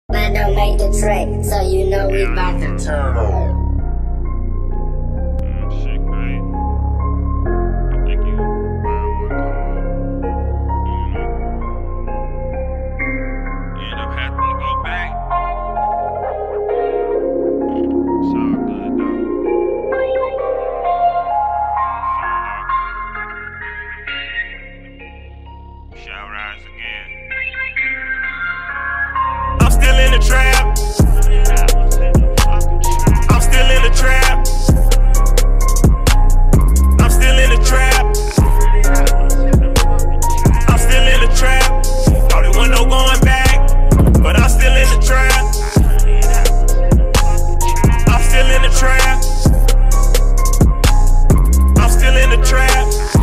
Man, don't make the track, so you know we bout to turn on. Shit, great. I think you end up having to go back. It's all good though. Shall rise again. I'm still in the trap. I'm still in the trap. I'm still in the trap. I'm still in the trap. Thought it wasn't no going back, but I'm still in the trap. I'm still in the trap. I'm still in the trap.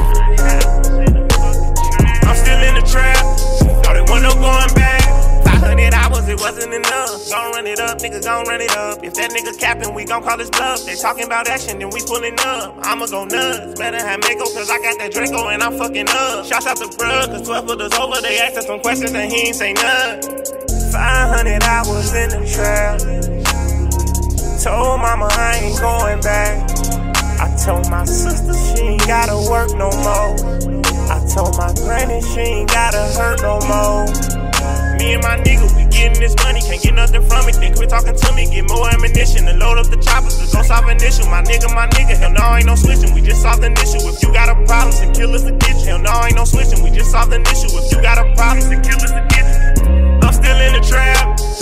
I'm still in the trap. Thought it wasn't no going back. 500 hours, it wasn't enough. Gon' run it up, nigga gon' run it up. If that nigga capping, we gon' call his bluff. They talking about action, then we pulling up. I'ma go nuts. Better have Mako, cause I got that Draco and I'm fucking up. Shouts out to bruh, cause 12 footers over. They asked us some questions and he ain't say none. 500 hours in the trap. Told mama I ain't going back. I told my sister she ain't gotta work no more. I told my granny she ain't gotta hurt no more. Me and my nigga, we getting this money, can't get nothing from it. Then quit talking to me, get more ammunition and load up the choppers to go solve an issue. My nigga, hell no, ain't no switching, we just solved an issue. If you got a problem, then kill us to get you. Hell no, ain't no switching, we just solved an issue. If you got a problem, then kill us to get you. I'm still in the trap.